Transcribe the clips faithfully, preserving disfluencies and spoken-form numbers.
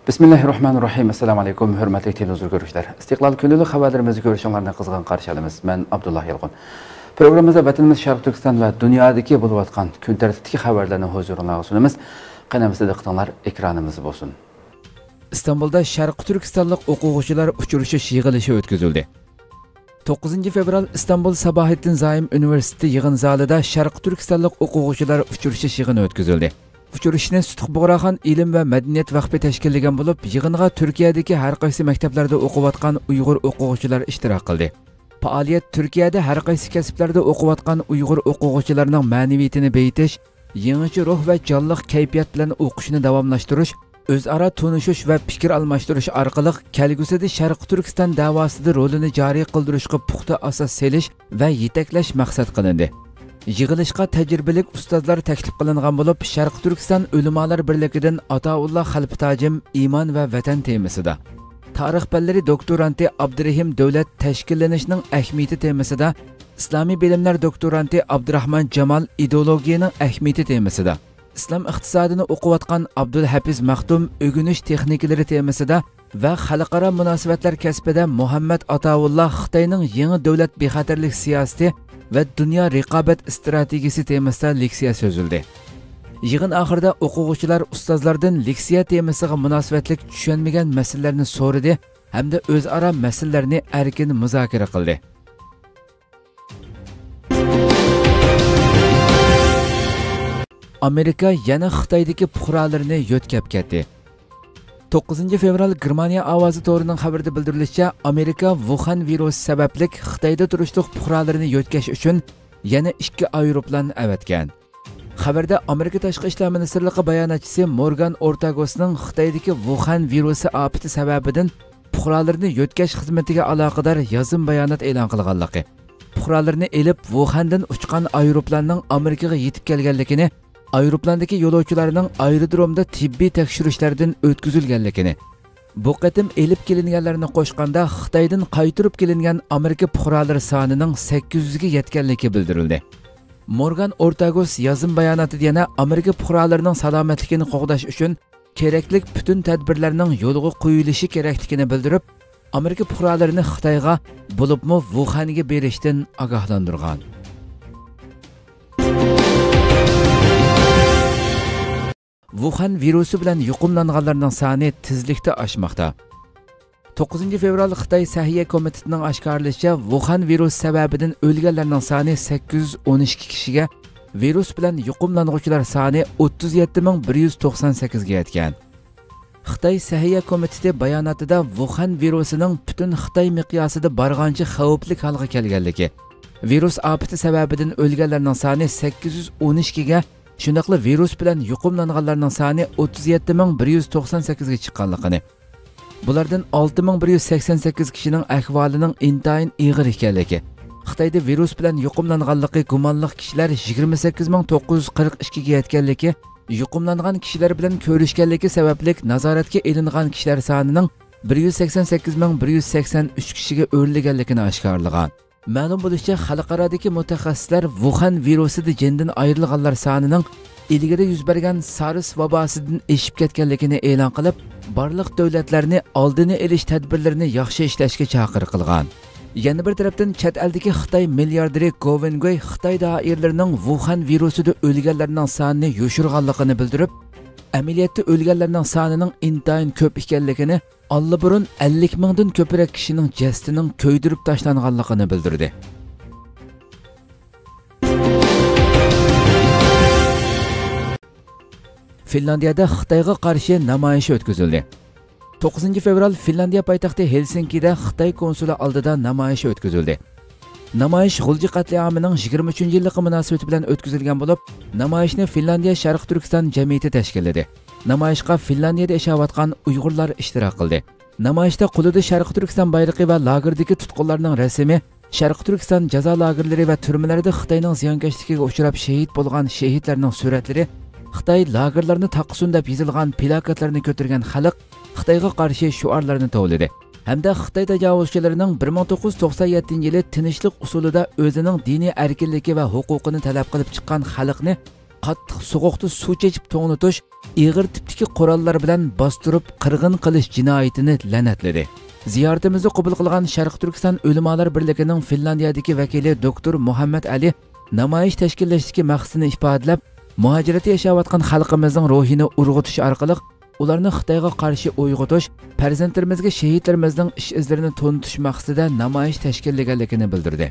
Bismillahirrahmanirrahim. Assalamu alaykum, hurmatli televizor ko'ruvchilar. Istiqlol kunlik xabarlarimizni ko'rishinglarni qizg'in qarshi olamiz. Men Abdullah Yalqin. Programmamizda vatanimiz Sharq Turkiston va dunyodagi bo'lib o'tgan kun tartibidagi xabarlarni huzuringizga sunamiz. Qanamizda diqqatinglar ekranimiz bo'lsin. İstanbulda Sharq Turkistonlik o'quvchilar uchrashish yig'ilishi o'tkazildi. to'qqizinchi fevral İstanbul Sabahattin Zaim Universiteti yig'in zalida Sharq Turkistonlik o'quvchilar uchrashish yig'ini o'tkazildi. Uchrashishni Sutuq Bug'raxon ilm va madaniyat vaqfi tashkillagan bo'lib, yig'inga Turkiyadagi har qaysi maktablarda o'qiyotgan Uyg'ur o'quvchilar ishtirok qildi. Faoliyat Turkiyada har qaysi kasblarda o'qiyotgan Uyg'ur o'quvchilarining ma'naviyatini beyitish, yangicha ruh va jonliq kayfiyat bilan o'qishni davomlashtirish, o'zaro tanishish va fikr almashtirish orqali kelgusida Sharq Turkiston davosida rolini joriy qildirishga puxta asos selish va yetaklash maqsad qilindi. Yig'ilishga tajribali ustozlar taklif qilingan bo'lib, Sharq Turkiston ulamolar birligidan Ataulloh Xalpitajim iymon va vatan temasida, tarix fanlari doktoranti Abdurahim davlat tashkillanishining ahamiyati temasida, islomiy bilimlar doktoranti Abdurahmon Jamol ideologiyaning ahamiyati temasida, islom iqtisodini o'qiyotgan Abdulhafiz Maxtum o'g'inish texnikalari temasida va xalqaro munosabatlar kasbida Muhammad Ataulloh Xitoyning yangi davlat bexatarlik siyosati ve dünya raqobat strategiyasi temasida leksiya so'zildi. Yig'in oxirida o'quvchilar ustozlardan leksiya temasiga munosabatli tushunmagan masalalarni so'radi hamda o'zaro masalalarni erkin muzokara qildi. Amerika yana Xitoydagi fuqarolarini yo'tkab ketdi. to'qqizinchi fevral Germaniya ovozi to'rining xabarida bildirilishicha, Amerika Wuhan virusi sababli Xitoyda turishliq fuqarolarini yo'tkash uchun yana ikki aeroplan avatgan. Xabarda Amerika Tashqi ishlar ministrligi bayonotchisi Morgan Ortagosning Xitoydagi Wuhan virusi ofati sababidan fuqarolarini yo'tkash xizmatiga aloqador yozim bayonot e'lon qilganligi, fuqarolarni elib Wuhandan uchgan aeroplanning Amerikaga yetib kelganligini, aeroplandagi yo'lovchilarning aerodromda tibbiy tekshirishlardan o'tkazilganligini, bu qatim elib kelinganlarni qo'shganda Xitoydan qaytirib kelingan Amerika fuqarolari sonining sakkiz yuz ga yetganligi bildirildi. Morgan Ortagos yozim bayonotida yana Amerika fuqarolarining salomatligini qo'g'dash uchun kerakli butun tadbirlarning yo'lga qo'yilishi kerakligini bildirib, Amerika fuqarolarini Xitoyga, bo'libmi Wuhanga berishdan ogohlantirgan. Wuhan virusi bilan yuqumlanganlarning soni tezlikda oshmoqda. to'qqizinchi fevral Xitoy Sahiyya komitetining oshkorlashicha, Wuhan virusi sababidan o'lganlarning soni sakkiz yuz o'n ikki kishiga, virus bilan yuqumlanuvchilar soni o'ttiz yetti ming bir yuz to'qson sakkiz ga yetgan. Xitoy Sahiyya komiteti bayonotida Wuhan virusining butun Xitoy miqyosida barg'ancha xavfli holga kelganligi, virus ofati sababidan o'lganlarning soni sakkiz yuz o'n ikki ga, shundaqla virus bilan yuqumlanganlarning soni o'ttiz yetti ming bir yuz to'qson sakkiz ga chiqqanligini, bulardan olti ming bir yuz sakson sakkiz kishining ahvolining intayin og'ir ekanligi, Xitoyda virus bilan yuqumlanganligi gumonli kishilar yigirma sakkiz ming to'qqiz yuz qirq ikki ga yetganligi, yuqumlangan kishilar bilan ko'rishganligi sababli nazoratga elingan kishilar sonining bir yuz sakson sakkiz ming bir yuz sakson uch kishiga o'rlaganligini oshkorlagan. Ma'lum bo'lishicha, xalqarodagi mutaxassislar Wuhan virusida jindan ayrilganlar sonining ilgari yuz bergan SARS vabosidan eshib ketganligini e'lon qilib, barliq davlatlarni oldini olish tadbirlarini yaxshi ishlashga chaqiriq qilgan. Yana bir tarafdan chet eldagi Xitoy milliarderi Go Wengui Xitoy doiralarining Wuhan virusida o'lganlarning sonini yoshirganligini bildirib, amaliyotda o'lganlarning sonining intayin ko'p ekanligini, allaburun ellik mingdan ko'proq kishining jasadining ko'ydirib tashlanganligini bildirdi. Finlandiyada Xitoyga qarshi namoyish o'tkazildi. to'qqizinchi fevral Finlandiya poytaxti Helsinkida Xitoy konsuli oldida namoyish o'tkazildi. Namoyish G'ulji qatliamining yigirma uchinchi yilligi munosabati bilan o'tkazilgan bo'lib, namoyishni Finlandiya Sharq Turkiston jamiyati tashkilladi. Namoyishga Finlandiyada yashayotgan Uyg'urlar ishtirok qildi. Namoyishda qo'lida Sharq Turkiston bayrog'i va lagerdagi tutqunlarning rasmi, Sharq Turkiston jazo lagerlari va turmalarida Xitoyning ziyonkashligiga uchrab shahid bo'lgan shahidlarning suratlari, Xitoy lagerlarini taqsin deb yozilgan plakatlarni ko'targan xalq Xitoyga qarshi shuarlarni tovladi. Hamda Xitoy tajovuzchilarining bir ming to'qqiz yuz to'qson yettinchi yili tinchlik usulida o'zining diniy erkinligi va huquqini talab qilib chiqqan xalqni qattiq soğuqda suv chechib to'ng'nitish, ig'ir tipdagi qurollar bilan bostirib qirg'in qilish jinoyatini la'natladi. Ziyoratimizni qabul qilgan Sharq Turkiston Ulamolar birligining Finlandiyadagi vakili doktor Muhammad Ali namoyish tashkillashdagi maqsadini ifodalab, muhojiratda yashayotgan xalqimizning ruhini urg'utish orqali ularni Xitoyga qarshi uyg'otish, farzandlarimizga shahidlarimizning ish izlarini to'nitish maqsadida namoyish tashkillaganligini bildirdi.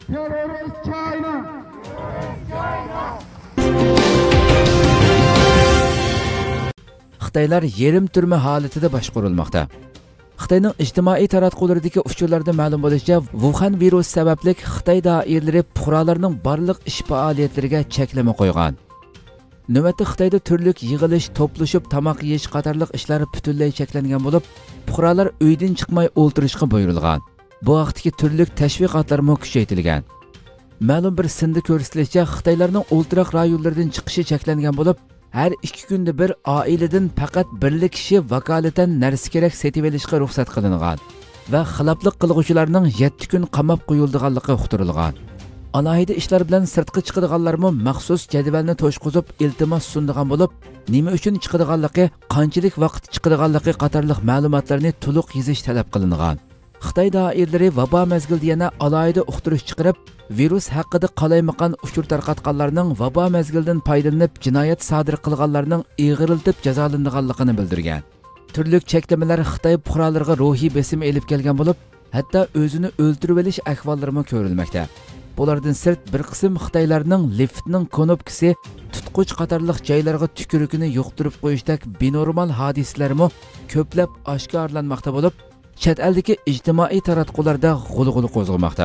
Xitoylar yerim turma holatida boshqarilmoqda. Xitoyning ijtimoiy taratqulardagi uchurlarda ma'lum bo'lishicha, Wuhan virusi sababli Xitoy doiralari fuqarolarning barliq ish faoliyatlariga cheklama qo'ygan. Navbatda Xitoyda turli yig'ilish, to'plashib tamoq yeyish qatorliq ishlar butunlay cheklangan bo'lib, fuqarolar uydan chiqmay o'ltirishga buyurilgan. Bu vaqtdagi turli tashviqotlar ham kuchaytirilgan. Ma'lum bir sinda ko'rsatilishicha, Xitoylarning o'ltiroq rayonlaridan chiqishi cheklangan bo'lib, har ikki kunda bir oiladan faqat bir kishi vakolatan narsa kerak setib olishga ruxsat qilingan va xiloflik qilguvchilarning yetti kun qamab qo'yilganligi uqtirilgan. Alohida ishlar bilan sirtqa chiqadiganlarmi maxsus jadvalni to'shqizib iltimos sundigan bo'lib, nima uchun chiqadiganligi, qanchalik vaqt chiqadiganligi qatorliq ma'lumotlarni to'liq yozish talab qilingan. Xitoy doiralari vabo mezgilida yana alohida uqtirish chiqarib, virus haqida qalaymaqan uchur tarqatganlarning vabo mezgildan foydalanib jinoyat sodir qilganlarning ig'iriltib jazolanganligini bildirgan. Turli cheklamalar Xitoy fuqarolariga ruhiy besim elib kelgan bo'lib, hatto o'zini o'ldirib olish ahvollari ham ko'rilmoqda. Bulardan sirt bir qism Xitoylarning liftning konopkasi tutquch qatorliq joylarga tukurukini yo'qtirib qo'yishdek benormal hodisalarmi ko'plab oshkorlanmoqda bo'lib, chet eldagi ijtimoiy taratqularda g'ulg'ul qo'zg'amoqda.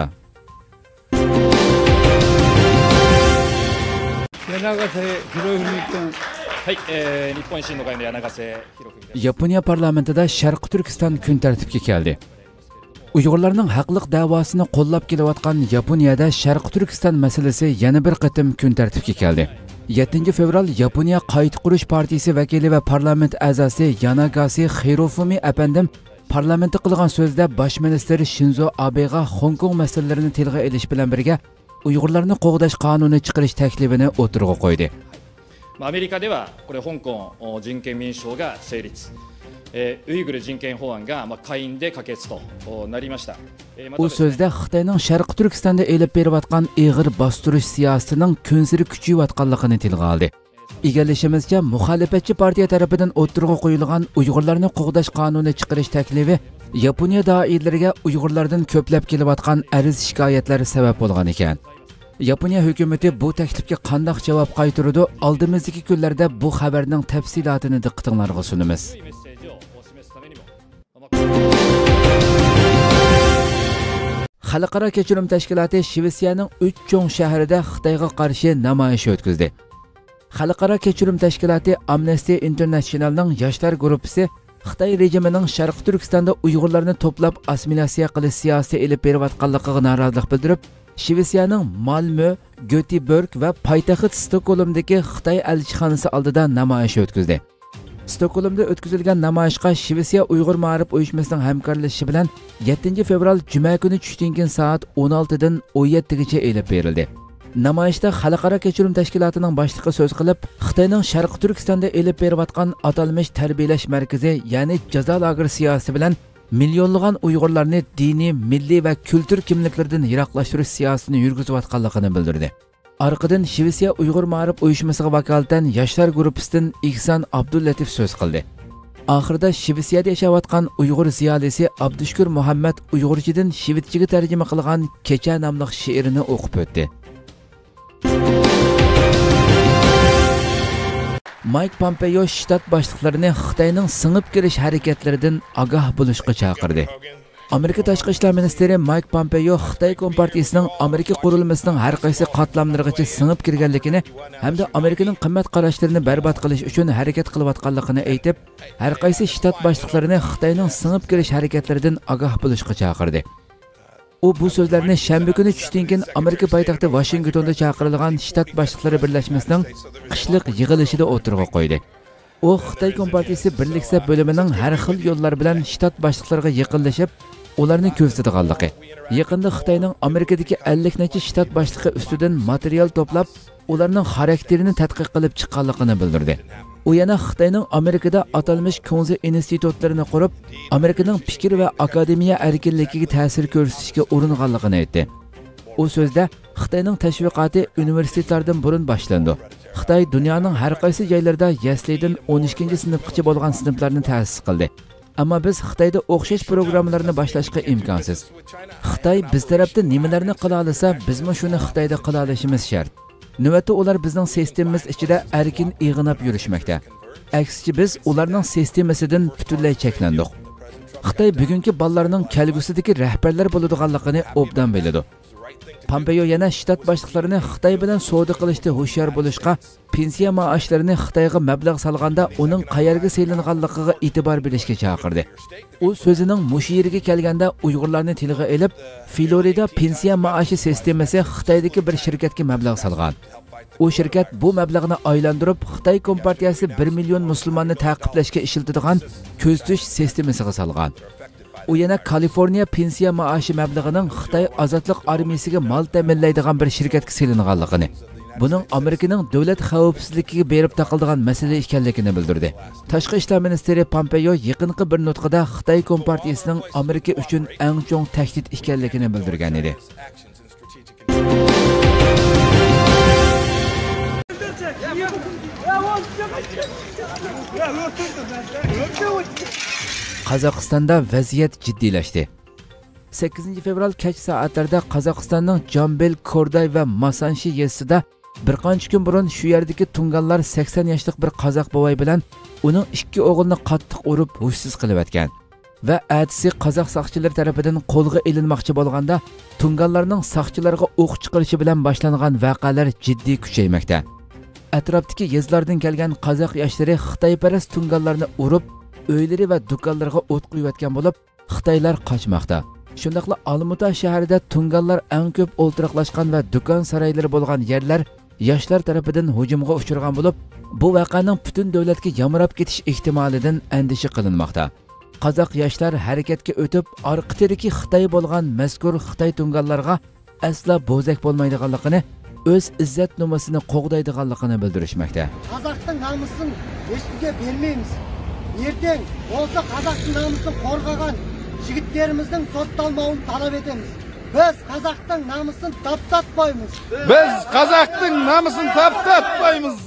Yaponiya parlamentida Sharq Turkiston kun tartibga keldi. Uyg'urlarning haqliq davosini qo'llab kelayotgan Yaponiyada Sharq Turkiston masalasi yana bir qatim kun tartibga keldi. yettinchi fevral Yaponiya qayta qurish partiyasi vakili va parlament a'zosi Yanagasi Hirofumi apandim parlamentda qilgan so'zda bosh ministr Shinzo Abega Hong Kong masalalarini tilga olish bilan birga Uyg'urlarni qo'g'dash qonuni chiqarish taklifini o'tirg'a qo'ydi. アメリカではこれ香港人権民主法が成立、えー、ウイグル人権法案がまあ下院で可決となりました。 U so'zda Xitoyning Sharq Turkistonda elib berayotgan ig'ir bostirish siyosatining kunsiri kuchayotganligini tilga oldi. Egallashimizcha, muxolifatchi partiya tarafidan o'tirg'a qo'yilgan Uyg'urlarni qo'g'dash qonuni chiqarish taklifi Yaponiya doiralariga Uyg'urlardan ko'plab kelayotgan ariz shikoyatlari sabab bo'lgan ekan. Yaponiya hukumati bu taklifga qanday javob qaytaradi? Oldimizdagi kunlarda bu xabarning tafsilotini diqqatingizga sunamiz. Xalqaro kechirim tashkiloti Shvetsiyaning uch cho'ng shahrida Xitoyga qarshi namoyish o'tkazdi. Xalqaro kechirim tashkiloti Amnesty Internationalning yoshlar guruhi Xitoy rejimining Sharq Turkistonda Uyg'urlarni to'plab assimilyatsiya qilish siyosati elib berayotganligiga norozilik bildirib, Shvetsiyaning Malmö, Göteborg va poytaxt Stokgolmdagi Xitoy elchixonasi oldida namoyish o'tkazdi. Stokgolmda o'tkazilgan namoyishga Shvetsiya Uyg'ur ma'rif uyushmasining hamkorlashishi bilan yettinchi fevral juma kuni tushdan keyin soat o'n olti dan o'n yetti gacha elib berildi. Namoyishda Xalqaro kechirim tashkilotining boshlig'i so'z qilib, Xitoyning Sharq Turkistonda elib berayotgan atalmish tarbiyalash markazi, ya'ni jazo lageri siyosati bilan millionlagan Uyg'urlarni diniy, milliy va kultur kimliklaridan yiroqlashtirish siyosatini yurgizayotganligini bildirdi. Arqadan Shvetsiya Uyg'ur ma'rif uyushmasiga vakolatan yoshlar guruhidan Ihson Abdullatif so'z qildi. Oxirida Shvetsiyada yashayotgan Uyg'ur ziyolisi Abdushkur Muhammad Uyg'urchadan shvetschaga tarjima qilgan Kecha nomli she'rini o'qib o'tdi. Mike Pompeo shtat boshliqlarini Xitoyning singib kirish harakatlaridan ogoh bo'lishga chaqirdi. Amerika tashqi ishlar ministri Mike Pompeo Xitoy kompartiyasining Amerika qurilmasining har qaysi qatlamlarigacha singib kirganligini hamda Amerikaning qimmat qarashlarini barbod qilish uchun harakat qilayotganligini aytib, har qaysi shtat boshliqlarini Xitoyning singib kirish harakatlaridan ogoh bo'lishga chaqirdi. U bu so'zlarni shanba kuni tushdan keyin Amerika poytaxti Washingtonda chaqirilgan shtat boshliqlari birlashmasining qishliq yig'ilishida o'tirg'a qo'ydi. U Xitoy kompartiyasi birliksa bo'limining har xil yo'llar bilan shtat boshliqlariga yaqinlashib, ularni ko'rsatganligi. Yaqında Xitoyning Amerikadagi ellik necha shtat boshlig'i ustidan material to'plab, ularning xarakterini tadqiq qilib chiqqanligini bildirdi. U yana Xitoyning Amerikada atalmish Kunze institutlarini qurib, Amerikaning fikr va akademiya erkinligiga ta'sir ko'rsatishga uringanligini aytdi. U so'zda Xitoyning tashviqoti universitetlardan burun boshlandi. Xitoy dunyoning har qaysi joylarida yaslidan o'n ikkinchi sinfgacha bo'lgan sinflarni ta'sis qildi. Ammo biz Xitoyda o'xshash programmalarni boshlashga imkonsiz. Xitoy biz tarafdan nimalarni qila olsa, bizmi shuni Xitoyda qila olishimiz shart. Navbatda ular bizning sistemamiz ichida erkin ig'inab yurishmoqda. Aksicha biz ularning sistemasidan butunlay cheklandik. Xitoy bugungi bolalarning kelgusidagi rahbarlar bo'ladiganligini obdan biladi. Pompeo yana shtat boshliqlarini Xitoy bilan savdo qilishda hushyor bo'lishga, pensiya maoshlarini Xitoyga mablag' solganda uning qayerga selinganligiga e'tibor berishga chaqirdi. U so'zining mush yeriga kelganda Uyg'urlarni tilga elib, Florida pensiya maoshi sistemasi Xitoydagi bir shirkatga mablag' solgan. U shirkat bu mablag'ni aylantirib, Xitoy kompartiyasi bir million musulmonni ta'qiblashga ishlatadigan ko'ztish sistemasiga solgan. U yana Kaliforniya pensiya maoshi mablag'ining Xitoy ozodlik armiyasiga mal ta'minlaydigan bir shirkatga selinganligini, buning Amerikaning davlat xavfsizligiga berib taqiladigan masala ekanligini bildirdi. Tashqi ishlar ministri Pompeo yaqinqi bir nutqida Xitoy kompartiyasining Amerika uchun eng chong tahdid ekanligini bildirgan edi. Qozog'istonda vaziyat jiddiylashdi. sakkizinchi fevral kech soatlarda Qozog'istonning Jambel, Korday va Masanshi yezisida bir qancha kun burun shu yerdagi tunganlar sakson yoshlik bir qozoq bovoy bilan uning ikki o'g'lini qattiq urib hushsiz qilib o'tgan va atisi qozoq soqchilar tomonidan qo'lga ilinmoqchi bo'lganda tunganlarning soqchilarga o'q chiqarishi bilan boshlangan voqealar jiddiy kuchaymoqda. Atrofdagi yezlardan kelgan qozoq yoshlari Xitoyparast tunganlarni urib, uylari va do'konlarga o't qo'yayotgan bo'lib, Xitoylar qochmoqda. Shundaqla Olmuta shahrida tunganlar eng ko'p o'ltiraqlashgan va do'kon saroylari bo'lgan yerlar yoshlar tomonidan hujumga uchragan bo'lib, bu voqeaning butun davlatga yamrab ketish ehtimolidan andisha qilinmoqda. Qozoq yoshlar harakatga o'tib, orqatiriki Xitoy bo'lgan mazkur Xitoy tunganlarga asla bo'zak bo'lmaydiganligini, o'z izzat nomusini qo'g'daydiganligini bildirishmoqda. Qozoqning nomusini hech kimga bermaymiz. Erteng olsa Qozoqning nomusini qo'rg'agan yigitlarimizning sottalmavini talab etamiz. Biz Qozoqning nomusini taptatmaymiz. Biz Qozoqning nomusini taptatmaymiz.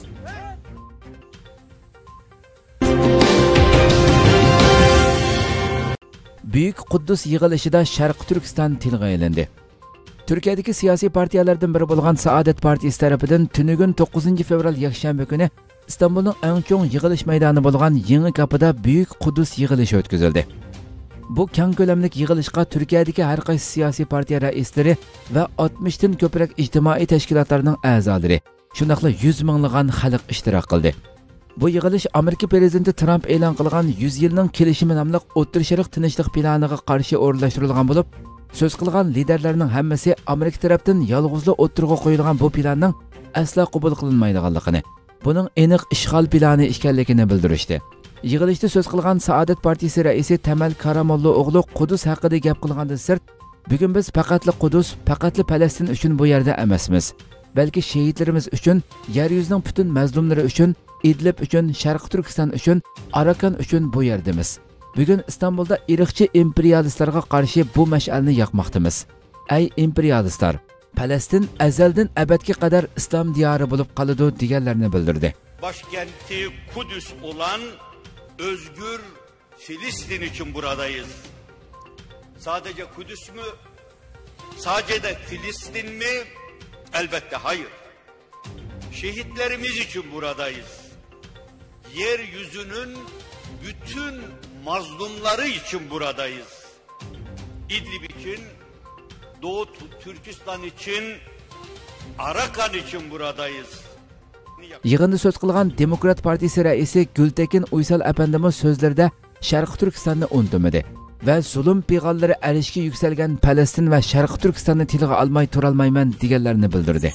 Büyük Quddus yig'ilishida Sharq Turkiston tilga olindi. Turkiyadagi siyosiy partiyalardan biri bo'lgan Saadet partiyasi tomonidan tunugun to'qqizinchi fevral yakshanba kuni İstanbulning eng cho'ng yig'ilish maydoni bo'lgan Yangi Kapıda Büyük Quddus yig'ilishi o'tkazildi. Bu keng ko'lamli yig'ilishga Turkiyadagi har qaysi siyosiy partiya raislari va oltmishdan ko'proq ijtimoiy tashkilotlarning a'zolari, shundaqla yuz minglagan xalq ishtirok qildi. Bu yig'ilish Amerika prezidenti Trump e'lon qilgan yuz yilning kelishimi nomli O'rta Sharq tinchlik planiga qarshi o'rnashtirilgan bo'lib, so'z qilgan liderlarning hammasi Amerika tarafdan yolg'izli o'tirg'a qo'yilgan bu planning asla qabul qilinmaydiganligini, buning aniq ishg'ol plani ekanligini bildirishdi. Yig'ilishda so'z qilgan Saadet partiyasi raisi Tamal Karamolla o'g'li Qudus haqida gap qilgandan sirt, bugun biz faqatli Qudus, faqatli Falastin uchun bu yerda emasmiz, balki shahidlarimiz uchun, yer yuzining butun mazlumlari uchun, Idlib uchun, Sharq Turkiston uchun, Arakan uchun bu yerdamiz. Bugun İstanbulda irqchi imperialistlarga qarshi bu mash'alni yoqmoqdamiz. Ey imperialistlar, Falastin azaldan abadga qadar islom diyori bo'lib qoladi deganlarni bildirdi. Başkenti Kudüs olan özgür Filistin için buradayız. Sadece Kudüs mü? Sadece de Filistin mi? Elbette hayır. Şehitlerimiz için buradayız. Yeryüzünün bütün mazlumları için buradayız. İdlib için, Doğu Türkistan için, Arakan için buradayız. Yig'inda so'z qilgan Demokrat partiyasi raisi Gultekin Uysal apandimiz so'zlarida Sharq Turkistonni unutmadi va zulm pig'onlari arishga yuksalgan Falastin va Sharq Turkistonni tilga olmay turolmayman deganlarini bildirdi.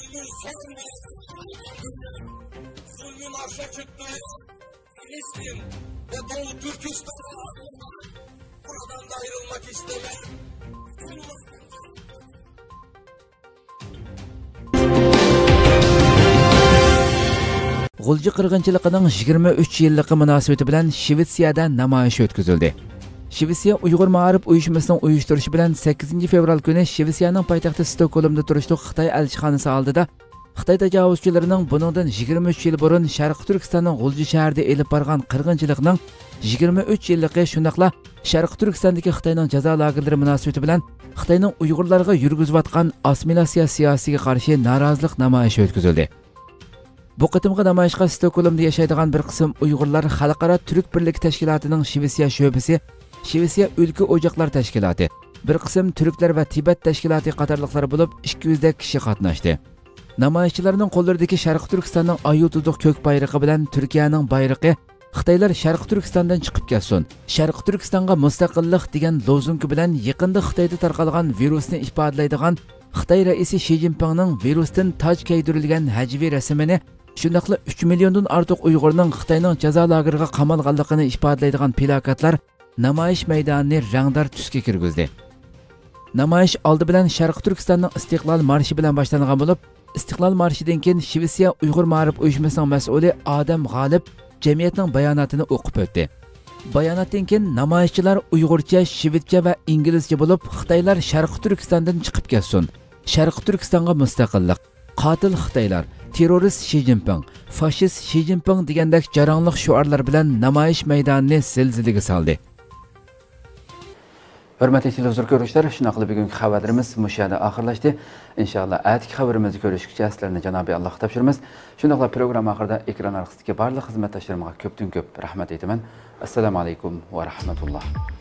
Dünyadan da ayrılmak istemem. G'ulji qirg'inchiligining yigirma uch yilligi munosabati bilan Shvetsiyada namoyish o'tkazildi. Shvetsiya Uyg'ur ma'arif uyushmasining uyushtirishi bilan sakkizinchi fevral kuni Shvetsiyaning poytaxti Stokgolmda turishli Xitoy elchixonasi oldida Xitoy tajovuzchilarining buningdan yigirma uch yil burun Sharqiy Turkistonning G'ulji shahrida elib borgan qirg'inchilikning yigirma uch yilligi, shundaqla Sharqiy Turkistondagi Xitoyning jazo lagerlari munosabati bilan Xitoyning Uyg'urlarga yurgizayotgan assimilyatsiya siyosatiga qarshi norozilik namoyishi o'tkazildi. Bu qitimqi namoyishga Stokgolmda yashaydigan bir qism Uyg'urlar Xalqaro Turk birligi tashkilotining Shvetsiya sho'basi, Shvetsiya O'lka Ojoqlar tashkiloti, bir qism Turklar va Tibet tashkiloti qatorliqlar bo'lib ikki yuz dak kishi qatnashdi. Namoyishchilarning qo'llaridagi Sharqiy Turkistonning ayutuduq ko'k bayrog'i bilan Turkiyaning bayrog'i Xitoylar Sharqiy Turkistondan chiqib ketsin, Sharqiy Turkistonga mustaqillik degan lozungi bilan yaqinda Xitoyda tarqalgan virusni ifodalaydigan Xitoy raisi Shi Jinpingning virusdan toj kiydirilgan hajviy rasmini, shundaqla uch milliondan ortiq Uyg'urning Xitoyning jazo lageriga qamalganligini ifodalaydigan plakatlar namoyish maydonini rangdor tusga kirgizdi. Namoyish oldi bilan Sharqiy Turkistonning istiqlol marshi bilan boshlangan bo'lib, istiqlol marshidan keyin Shvetsiya Uyg'ur ma'arif uyushmasining mas'uli Odam G'olib jamiyatning bayonotini o'qib o'tdi. Bayonotdan keyin namoyishchilar Uyg'urcha, shvedcha va inglizcha bo'lib, Xitoylar Sharqiy Turkistondan chiqib ketsin, Sharqiy Turkistonga mustaqillik, qotil Xitoylar, terrorist Shi Jinping, fashist Shi Jinping degandek jaranglik shuarlar bilan namoyish maydonini zilzilaga soldi. Hurmatli televizor ko'ruvchilar, shuna qilib bugungi xabarimiz mushada oxirlashdi. Inshaalloh atigi xabarimizni ko'rishguncha sizlarni Janobi Alloh topshiramiz. Shundaqla program oxirida ekran orqasidagi barcha xizmatdoshlarimga ko'pdan ko'p rahmat aytaman. Assalomu alaykum va rahmatulloh.